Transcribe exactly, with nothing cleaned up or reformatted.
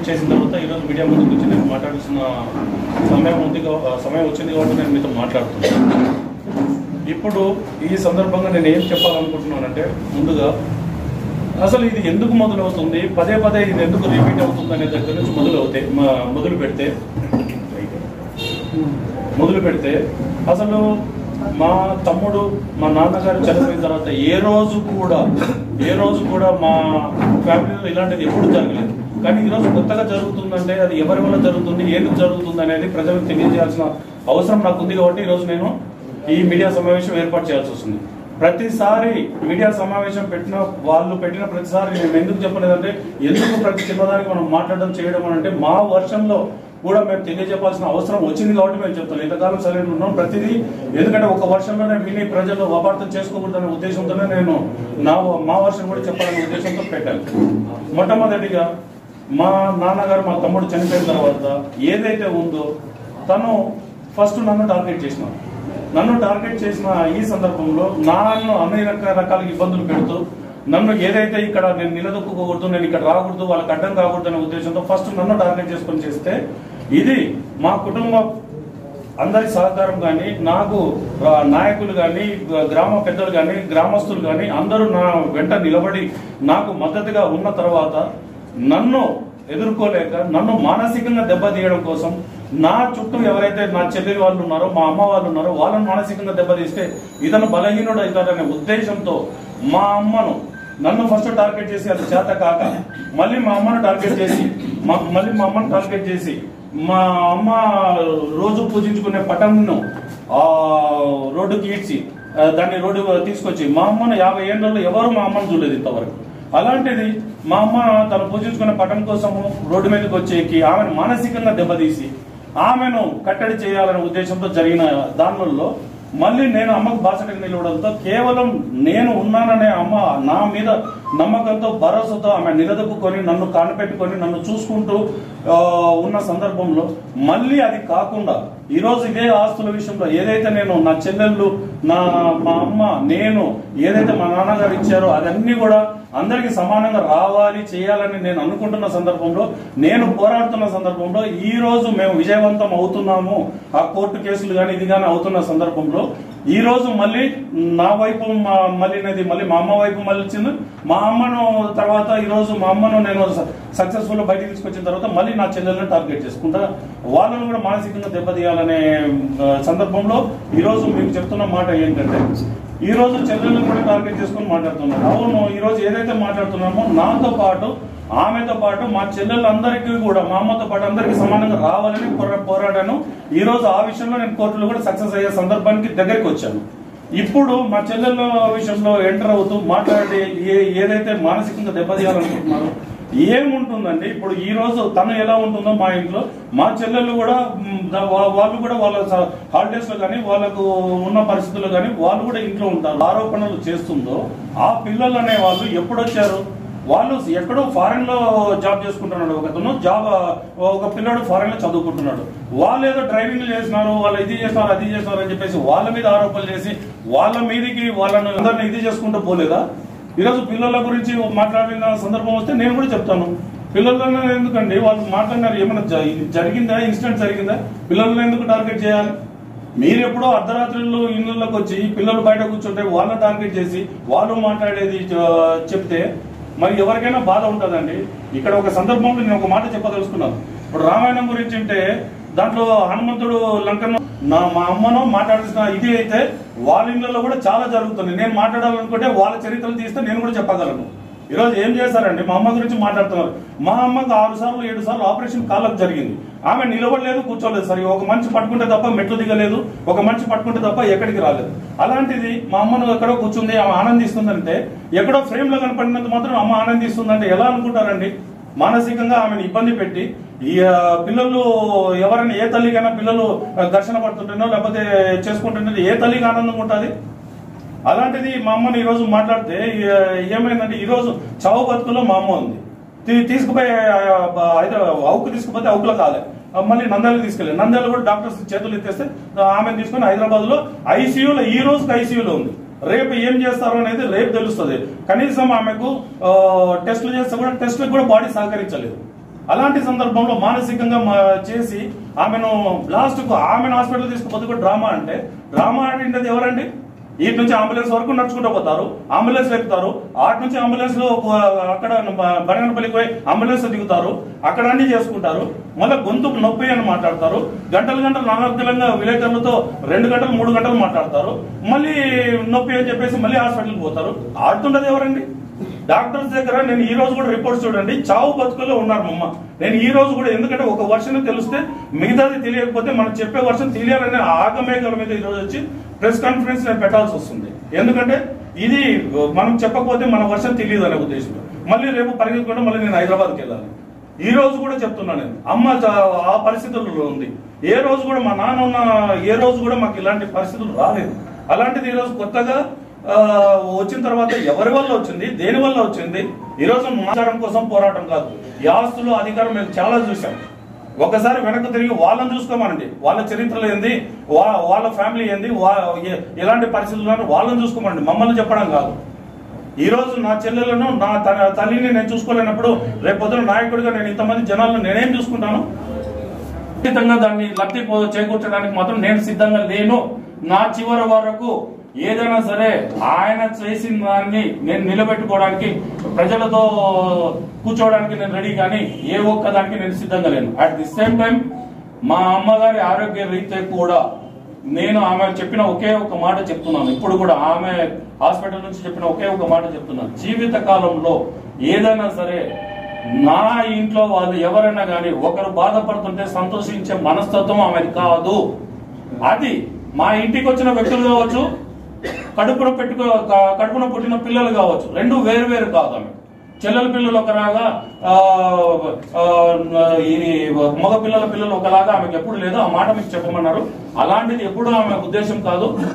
Complete చేసిన తర్వాత ఈరోజు మీడియా ముందుకు వచ్చి నేను మాట్లాడాల్సిన సమయం ఉంది సమయం వచ్చింది కాబట్టి నేను మీతో మాట్లాడుతున్నాను. ఇప్పుడు ఈ సందర్భంగా నేను ఏం చెప్పాలనుకుంటున్నానంటే, ముందుగా అసలు ఇది ఎందుకు మొదలవుతుంది, పదే పదే ఇది ఎందుకు రిపీట్ అవుతుంది అనే దగ్గర నుంచి మొదలవుతాయి మొదలు పెడితే మొదలు పెడితే అసలు మా తమ్ముడు మా నాన్నగారు చనిపోయిన తర్వాత ఏ రోజు కూడా ఏ రోజు కూడా మా ఫ్యామిలీలో ఇలాంటిది ఎప్పుడు జరగలేదు. కానీ ఈరోజు కొత్తగా జరుగుతుందంటే అది ఎవరి వల్ల జరుగుతుంది, ఎందుకు జరుగుతుంది అనేది ప్రజలకు తెలియజేయాల్సిన అవసరం నాకు ఉంది. కాబట్టి ఈరోజు నేను ఈ మీడియా సమావేశం ఏర్పాటు చేయాల్సి వస్తుంది. ప్రతిసారి మీడియా సమావేశం పెట్టిన వాళ్ళు పెట్టిన ప్రతిసారి నేను ఎందుకు చెప్పలేదంటే, ఎందుకు ప్రతి చిన్నదానికి మనం మాట్లాడడం చేయడం అని అంటే మా వర్షంలో కూడా మేము తెలియజెప్పాల్సిన అవసరం వచ్చింది కాబట్టి మేము చెప్తాం. ఇంతకాలం సరైన ఉన్నాం ప్రతిదీ, ఎందుకంటే ఒక వర్షంలోనే విని ప్రజలు అపార్థం చేసుకోకూడదనే ఉద్దేశంతోనే నేను నా మా వర్షం కూడా చెప్పాలనే ఉద్దేశంతో పెట్టాను. మొట్టమొదటిగా మా నాన్నగారు మా తమ్ముడు చనిపోయిన తర్వాత ఏదైతే ఉందో తను ఫస్ట్ నన్ను టార్గెట్ చేసినాను. నన్ను టార్గెట్ చేసిన ఈ సందర్భంలో నన్ను అనేక రకాల ఇబ్బందులు పెడుతూ నన్ను ఏదైతే ఇక్కడ నేను నిలదొక్కుకోకూడదు, నేను ఇక్కడ రాకూడదు, వాళ్ళకి అడ్డం కాకూడదు అనే ఉద్దేశంతో ఫస్ట్ నన్ను టార్గెట్ చేసుకొని చేస్తే, ఇది మా కుటుంబం అందరి సహకారం కానీ, నాకు నాయకులు కానీ, గ్రామ పెద్దలు కానీ, గ్రామస్తులు కానీ అందరూ నా వెంట నిలబడి నాకు మద్దతుగా ఉన్న తర్వాత నన్ను ఎదుర్కోలేక నన్ను మానసికంగా దెబ్బతీయడం కోసం నా చుట్టూ ఎవరైతే నా చెల్లెలు వాళ్ళు ఉన్నారో, మా అమ్మ వాళ్ళు ఉన్నారో వాళ్ళని మానసికంగా దెబ్బతీస్తే ఇతను బలహీనుడు అవుతాడనే ఉద్దేశంతో మా అమ్మను నన్ను ఫస్ట్ టార్గెట్ చేసి అది చేత కాక మళ్ళీ మా అమ్మను టార్గెట్ చేసి మళ్ళీ మా అమ్మను టార్గెట్ చేసి మా అమ్మ రోజు పూజించుకునే పటంను ఆ రోడ్డుకి ఈడ్చి దాన్ని రోడ్డు తీసుకొచ్చి మా అమ్మను యాభై ఏళ్ళలో ఎవరు మా అమ్మను చూడలేదు ఇంతవరకు. అలాంటిది మా అమ్మ తను పూజించుకునే పటం కోసము రోడ్డు మీదకి వచ్చేకి ఆమెను మానసికంగా దెబ్బతీసి ఆమెను కట్టడి చేయాలనే ఉద్దేశంతో జరిగిన దానిలో మళ్ళీ నేను అమ్మకు బాసటకు నిలవడంతో కేవలం నేను ఉన్నాననే అమ్మ నా మీద నమ్మకంతో భరోసాతో ఆమె నిలదొక్కుని నన్ను కానపెట్టుకొని నన్ను చూసుకుంటూ ఉన్న సందర్భంలో మళ్ళీ అది కాకుండా ఈరోజు ఇదే ఆస్తుల విషయంలో ఏదైతే నేను నా చెల్లెళ్ళు నా మా అమ్మ నేను ఏదైతే మా నాన్నగారు ఇచ్చారో అదన్నీ కూడా అందరికి సమానంగా రావాలి చేయాలని నేను అనుకుంటున్న సందర్భంలో, నేను పోరాడుతున్న సందర్భంలో ఈ రోజు మేము విజయవంతం అవుతున్నాము. ఆ కోర్టు కేసులు కానీ ఇది కానీ అవుతున్న సందర్భంలో ఈ రోజు మళ్ళీ నా వైపు మళ్ళీనది మళ్ళీ మా అమ్మ వైపు మళ్ళీ మా అమ్మను తర్వాత ఈ రోజు మా అమ్మను నేను సక్సెస్ఫుల్ బయటికి తీసుకొచ్చిన తర్వాత మళ్ళీ నా చెల్లెలను టార్గెట్ చేసుకుంటా వాళ్ళను కూడా మానసికంగా దెబ్బతీయాలనే సందర్భంలో ఈ రోజు మీకు చెప్తున్న మాట ఏంటంటే, ఈ రోజు చెల్లెలను కూడా టార్గెట్ చేసుకుని మాట్లాడుతున్నాను. అవును, ఈ రోజు ఏదైతే మాట్లాడుతున్నామో నాతో పాటు ఆమెతో పాటు మా చెల్లెళ్ళందరికీ కూడా మా అమ్మతో పాటు అందరికీ సమానంగా రావాలని పోరాడాను. ఈ రోజు ఆ విషయంలో నేను కోర్టులో కూడా సక్సెస్ అయ్యే సందర్భానికి దగ్గరికి వచ్చాను. ఇప్పుడు మా చెల్లెళ్ళ విషయంలో ఎంటర్ అవుతూ మాట్లాడి ఏదైతే మానసికంగా దెబ్బతీయాలనుకుంటున్నారో ఏముంటుందండి. ఇప్పుడు ఈ రోజు తను ఎలా ఉంటుందో మా ఇంట్లో మా చెల్లెళ్ళు కూడా వాళ్ళు కూడా వాళ్ళ హాలిడేస్ లో కానీ వాళ్ళకు ఉన్న పరిస్థితుల్లో కానీ వాళ్ళు కూడా ఇంట్లో ఉంటారు. ఆరోపణలు చేస్తుందో ఆ పిల్లలు అనే వాళ్ళు ఎప్పుడొచ్చారు, వాళ్ళు ఎక్కడో ఫారెన్ లో జాబ్ చేసుకుంటున్నాడు ఒకతను, జాబ్ ఒక పిల్లడు ఫారెన్ లో చదువుకుంటున్నాడు. వాళ్ళు ఏదో డ్రైవింగ్ చేస్తున్నారు, వాళ్ళు ఇది చేస్తున్నారు అది చేస్తున్నారు అని చెప్పేసి వాళ్ళ మీద ఆరోపణలు చేసి వాళ్ళ మీదకి వాళ్ళని అందరినీ ఇది చేసుకుంటూ పోలేదా? ఈరోజు పిల్లల గురించి మాట్లాడిన సందర్భం వస్తే నేను కూడా చెప్తాను, పిల్లలను ఎందుకండి వాళ్ళు మాట్లాడినారు, ఏమైనా జరిగిందా, ఇన్సిడెంట్ జరిగిందా, పిల్లలను ఎందుకు టార్గెట్ చేయాలి? మీరు ఎప్పుడో అర్ధరాత్రులు ఇళ్ళకి వచ్చి పిల్లలు బయట కూర్చుంటే వాళ్ళని టార్గెట్ చేసి వాళ్ళు మాట్లాడేది చెప్తే మరి ఎవరికైనా బాధ ఉంటుందండి. ఇక్కడ ఒక సందర్భంలో నేను ఒక మాట చెప్పదలుచుకున్నాను. ఇప్పుడు రామాయణం గురించి అంటే దాంట్లో హనుమంతుడు లంకను నా మా అమ్మను మాట్లాడాల్సిన ఇది అయితే వాళ్ళ ఇళ్ళలో కూడా చాలా జరుగుతుంది. నేను మాట్లాడాలనుకుంటే వాళ్ళ చరిత్రలు తీస్తే నేను కూడా చెప్పగలను. ఈరోజు ఏం చేశారండి, మా అమ్మ గురించి మాట్లాడుతున్నారు. మా అమ్మకు ఆరు సార్లు ఏడు సార్లు ఆపరేషన్ కాళ్ళకు జరిగింది. ఆమె నిలబడలేదు, కూర్చోలేదు. సరే ఒక మనిషి పట్టుకుంటే తప్ప మెట్లు దిగలేదు, ఒక మనిషి పట్టుకుంటే తప్ప ఎక్కడికి రాలేదు. అలాంటిది మా అమ్మను ఎక్కడో కూర్చుంది, ఆమె ఆనందిస్తుందంటే ఎక్కడో ఫ్రేమ్ లో కనపడినంత మాత్రం అమ్మ ఆనందిస్తుందంటే ఎలా అనుకుంటారండి? మానసికంగా ఆమెను ఇబ్బంది పెట్టి ఈ పిల్లలు ఎవరైనా ఏ తల్లికైనా పిల్లలు ఘర్షణ పడుతుంటేనో లేకపోతే చేసుకుంటుంటే ఏ తల్లికి ఆనందం ఉంటుంది? అలాంటిది మా అమ్మని ఈ రోజు మాట్లాడితే ఏమైందంటే ఈ రోజు చావు బతుకులో మా అమ్మ ఉంది. తీసుకుపోయి అవుకు తీసుకుపోతే అవుకులో కాలే, మళ్ళీ నంద్యాలకు తీసుకెళ్ళి నంద్యాల కూడా డాక్టర్స్ చేతులు ఎత్తేస్తే ఆమెను తీసుకుని హైదరాబాద్ లో ఐసీయూలో ఈ రోజుకి ఐసీయూలో ఉంది. రేపు ఏం చేస్తారు అనేది రేపు తెలుస్తుంది. కనీసం ఆమెకు టెస్టులు చేస్తే కూడా టెస్టులకు కూడా బాడీ సహకరించలేదు. అలాంటి సందర్భంలో మానసికంగా చేసి ఆమెను లాస్ట్ కు ఆమెను హాస్పిటల్ తీసుకుపోతే కూడా డ్రామా అంటే డ్రామా ఆడింది ఎవరండి? ఇటు నుంచి అంబులెన్స్ వరకు నడుచుకుంటూ పోతారు, అంబులెన్స్ ఎక్కుతారు, అటు నుంచి అంబులెన్స్ లో అక్కడ బనగనపల్లికి పోయి అంబులెన్స్ దిగుతారు, అక్కడ అన్ని చేసుకుంటారు, మళ్ళీ గొంతుకు నొప్పి అని మాట్లాడతారు, గంటలు గంటలు నానార్థంగా విలేకరులతో రెండు గంటలు మూడు గంటలు మాట్లాడతారు, మళ్ళీ నొప్పి అని చెప్పేసి మళ్ళీ హాస్పిటల్కి పోతారు. ఆడుతుండదు ఎవరండి? డాక్టర్స్ దగ్గర నేను ఈ రోజు కూడా రిపోర్ట్స్ చూడండి, చావు బతుకుల్లో ఉన్నారు మమ్మ. నేను ఈ రోజు కూడా, ఎందుకంటే ఒక వర్షన్ తెలిస్తే మిగతాది తెలియకపోతే మనం చెప్పే వర్షన్ తెలియాలనే ఆగమేఘాల మీద ఈ రోజు వచ్చి ప్రెస్ కాన్ఫరెన్స్ నేను పెట్టాల్సి వస్తుంది. ఎందుకంటే ఇది మనం చెప్పకపోతే మన వర్షన్ తెలియదు అనే ఉద్దేశంలో మళ్ళీ రేపు పరిగెత్తుకుంటే మళ్ళీ నేను హైదరాబాద్కి వెళ్ళాలి. ఈ రోజు కూడా చెప్తున్నాను, నేను అమ్మ ఆ పరిస్థితుల్లో ఉంది. ఏ రోజు కూడా మా నాన్న ఉన్న ఏ రోజు కూడా మాకు ఇలాంటి పరిస్థితులు రాలేదు. అలాంటిది ఈ రోజు కొత్తగా వచ్చిన తర్వాత ఎవరి వల్ల వచ్చింది, దేని వల్ల వచ్చింది? ఈ రోజు ఆచారం కోసం పోరాటం కాదు, ఈ ఆస్తులు అధికారం మేము చాలా చూసాం. ఒకసారి వెనక్కి తిరిగి వాళ్ళని చూసుకోమనండి, వాళ్ళ చరిత్రలు ఏంది, వాళ్ళ ఫ్యామిలీ ఏంది, ఎలాంటి పరిస్థితుల్లో వాళ్ళని చూసుకోమనండి, మమ్మల్ని చెప్పడం కాదు. ఈ రోజు నా చెల్లెలను నా తల్లిని నేను చూసుకోలేనప్పుడు రేపు పొద్దున నాయకుడిగా నేను ఇంతమంది జనాలను నేనేం చూసుకుంటాను? ఖచ్చితంగా దాన్ని లబ్ధి చేకూర్చడానికి మాత్రం నేను సిద్ధంగా లేను. నా చివరి వరకు ఏదైనా సరే ఆయన చేసిన దాన్ని నేను నిలబెట్టుకోవడానికి, ప్రజలతో కూర్చోవడానికి నేను రెడీ, కానీ ఏ ఒక్కదానికి నేను సిద్ధంగా లేను. అట్ ది సేమ్ టైం మా అమ్మగారి ఆరోగ్య రీత్యా కూడా నేను ఆమె చెప్పిన ఒకే ఒక మాట చెప్తున్నాను. ఇప్పుడు కూడా ఆమె హాస్పిటల్ నుంచి చెప్పిన ఒకే ఒక మాట చెప్తున్నాను, జీవిత కాలంలో ఏదైనా సరే నా ఇంట్లో వాళ్ళు ఎవరైనా కానీ ఒకరు బాధపడుతుంటే సంతోషించే మనస్తత్వం ఆమెది కాదు. అది మా ఇంటికి వచ్చిన వ్యక్తులు కావచ్చు, కడుపున పెట్టుకో కడుపున పుట్టిన పిల్లలు కావచ్చు, రెండు వేరు వేరు కాదు. ఆమె చెల్లెల పిల్లలు ఒకలాగా, ఈ మగ పిల్లల పిల్లలు ఒకలాగా ఆమెకు ఎప్పుడు లేదు. ఆ మాట మీకు చెప్పమన్నారు. అలాంటిది ఎప్పుడు ఆమె ఉద్దేశం కాదు.